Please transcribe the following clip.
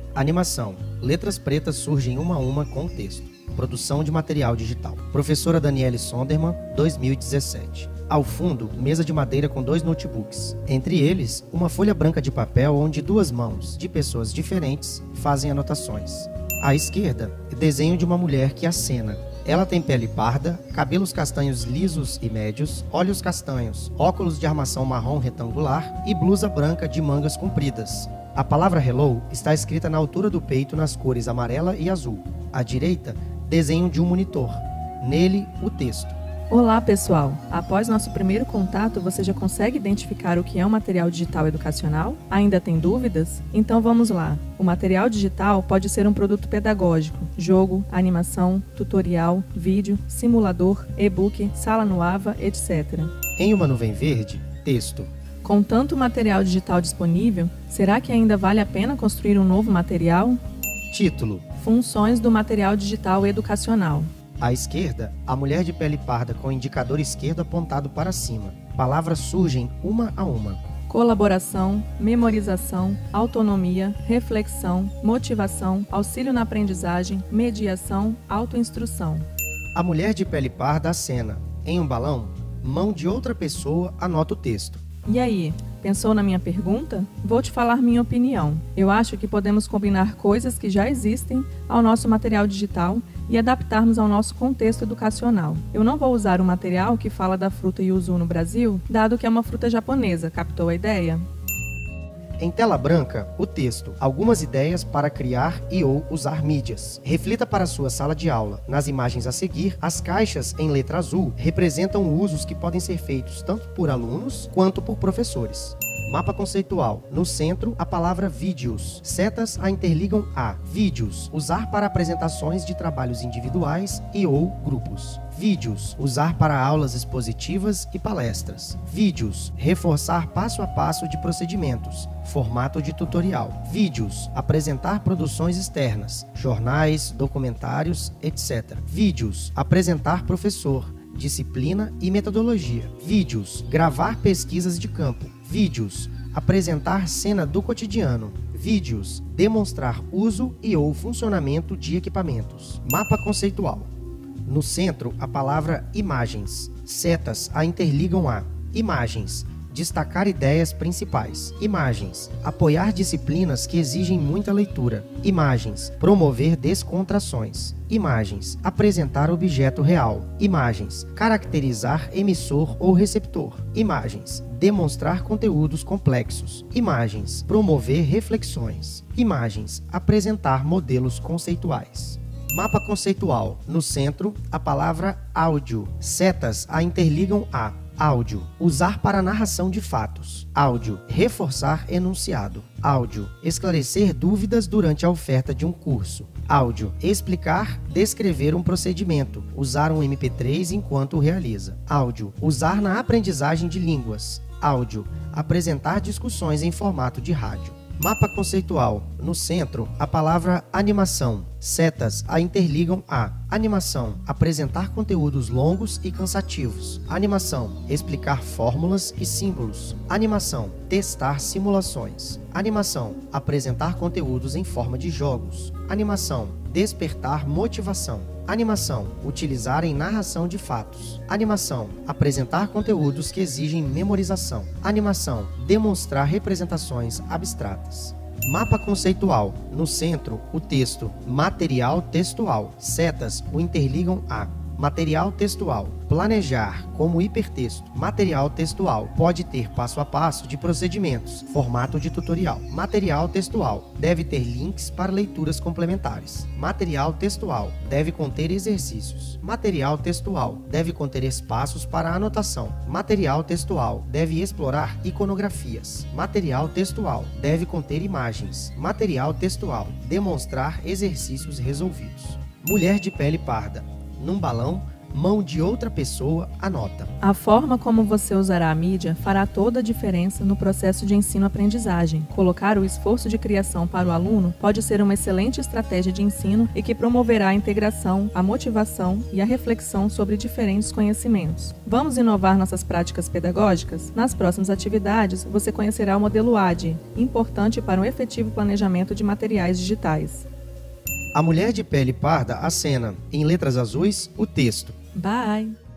Animação. Letras pretas surgem uma a uma com o texto. Produção de material digital. Professora Daniele Sonderman, 2017. Ao fundo, mesa de madeira com 2 notebooks. Entre eles, uma folha branca de papel onde 2 mãos, de pessoas diferentes, fazem anotações. À esquerda, desenho de uma mulher que acena. Ela tem pele parda, cabelos castanhos lisos e médios, olhos castanhos, óculos de armação marrom retangular e blusa branca de mangas compridas. A palavra hello está escrita na altura do peito nas cores amarela e azul. À direita, desenho de um monitor. Nele, o texto. Olá, pessoal! Após nosso primeiro contato, você já consegue identificar o que é um material digital educacional? Ainda tem dúvidas? Então vamos lá! O material digital pode ser um produto pedagógico, jogo, animação, tutorial, vídeo, simulador, e-book, sala no AVA, etc. Em uma nuvem verde, texto. Com tanto material digital disponível, será que ainda vale a pena construir um novo material? Título. Funções do material digital educacional. À esquerda, a mulher de pele parda com o indicador esquerdo apontado para cima. Palavras surgem uma a uma. Colaboração, memorização, autonomia, reflexão, motivação, auxílio na aprendizagem, mediação, autoinstrução. A mulher de pele parda acena. Em um balão, mão de outra pessoa anota o texto. E aí, pensou na minha pergunta? Vou te falar minha opinião. Eu acho que podemos combinar coisas que já existem ao nosso material digital e adaptarmos ao nosso contexto educacional. Eu não vou usar um material que fala da fruta yuzu no Brasil, dado que é uma fruta japonesa, captou a ideia? Em tela branca, o texto. Algumas ideias para criar e ou usar mídias. Reflita para a sua sala de aula. Nas imagens a seguir, as caixas em letra azul representam usos que podem ser feitos tanto por alunos quanto por professores. Mapa conceitual. No centro, a palavra vídeos. Setas a interligam a vídeos. Usar para apresentações de trabalhos individuais e ou grupos. Vídeos. Usar para aulas expositivas e palestras. Vídeos. Reforçar passo a passo de procedimentos. Formato de tutorial. Vídeos. Apresentar produções externas. Jornais, documentários, etc. Vídeos. Apresentar professor. Disciplina e metodologia. Vídeos. Gravar pesquisas de campo. Vídeos. Apresentar cena do cotidiano. Vídeos. Demonstrar uso e ou funcionamento de equipamentos. Mapa conceitual. No centro, a palavra imagens. Setas a interligam a imagens. Destacar ideias principais. Imagens. Apoiar disciplinas que exigem muita leitura. Imagens. Promover descontrações. Imagens. Apresentar objeto real. Imagens. Caracterizar emissor ou receptor. Imagens. Demonstrar conteúdos complexos. Imagens. Promover reflexões. Imagens. Apresentar modelos conceituais. Mapa conceitual. No centro, a palavra áudio. Setas a interligam a áudio. Usar para narração de fatos. Áudio. Reforçar enunciado. Áudio. Esclarecer dúvidas durante a oferta de um curso. Áudio. Explicar, descrever um procedimento. Usar um MP3 enquanto o realiza. Áudio. Usar na aprendizagem de línguas. Áudio. Apresentar discussões em formato de rádio. Mapa conceitual. No centro, a palavra animação. Setas a interligam a animação. Apresentar conteúdos longos e cansativos. Animação. Explicar fórmulas e símbolos. Animação. Testar simulações. Animação. Apresentar conteúdos em forma de jogos. Animação. Despertar motivação. Animação. Utilizar em narração de fatos. Animação. Apresentar conteúdos que exigem memorização. Animação. Demonstrar representações abstratas. Mapa conceitual. No centro, o texto. Material textual. Setas o interligam a material textual. Planejar, como hipertexto. Material textual. Pode ter passo a passo de procedimentos. Formato de tutorial. Material textual. Deve ter links para leituras complementares. Material textual. Deve conter exercícios. Material textual. Deve conter espaços para anotação. Material textual. Deve explorar iconografias. Material textual. Deve conter imagens. Material textual. Demonstrar exercícios resolvidos. Mulher de pele parda. Num balão, Mão de outra pessoa anota. A forma como você usará a mídia fará toda a diferença no processo de ensino-aprendizagem. Colocar o esforço de criação para o aluno pode ser uma excelente estratégia de ensino e que promoverá a integração, a motivação e a reflexão sobre diferentes conhecimentos. Vamos inovar nossas práticas pedagógicas? Nas próximas atividades, você conhecerá o modelo ADDIE, importante para um efetivo planejamento de materiais digitais. A mulher de pele parda acena. Em letras azuis, o texto. Bye!